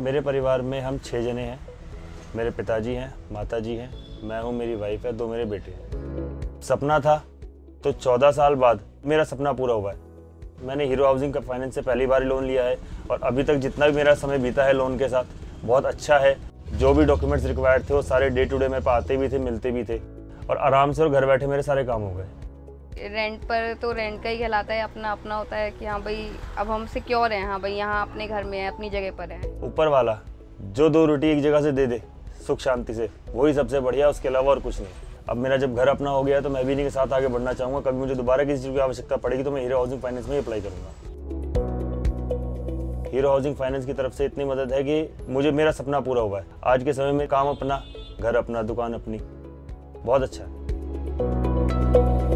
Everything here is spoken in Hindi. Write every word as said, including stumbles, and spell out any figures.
मेरे परिवार में हम छः जने हैं। मेरे पिताजी हैं, माताजी हैं, मैं हूँ, मेरी वाइफ है, दो मेरे बेटे हैं। सपना था तो चौदह साल बाद मेरा सपना पूरा हुआ है। मैंने हीरो हाउसिंग का फाइनेंस से पहली बार लोन लिया है और अभी तक जितना भी मेरा समय बीता है लोन के साथ बहुत अच्छा है। जो भी डॉक्यूमेंट्स रिक्वायर्ड थे वो सारे डे टू डे में पाते भी थे, मिलते भी थे और आराम से और घर बैठे मेरे सारे काम हो गए। रेंट पर तो रेंट का ही कहलाता है, अपना अपना होता है कि हाँ भाई अब हम सिक्योर हैं, हाँ भाई यहाँ अपने घर में है, अपनी जगह पर है। ऊपर वाला जो दो रोटी एक जगह से दे दे सुख शांति से, वही सबसे बढ़िया, उसके अलावा और कुछ नहीं। अब मेरा जब घर अपना हो गया तो मैं भी इन्हीं के साथ आगे बढ़ना चाहूँगा। कभी मुझे दोबारा किसी चीज़ की आवश्यकता पड़ेगी तो मैं हीरो हाउसिंग फाइनेंस में ही अप्लाई करूँगा। हीरो हाउसिंग फाइनेंस की तरफ से इतनी मदद है कि मुझे मेरा सपना पूरा हुआ है। आज के समय में काम अपना, घर अपना, दुकान अपनी, बहुत अच्छा है।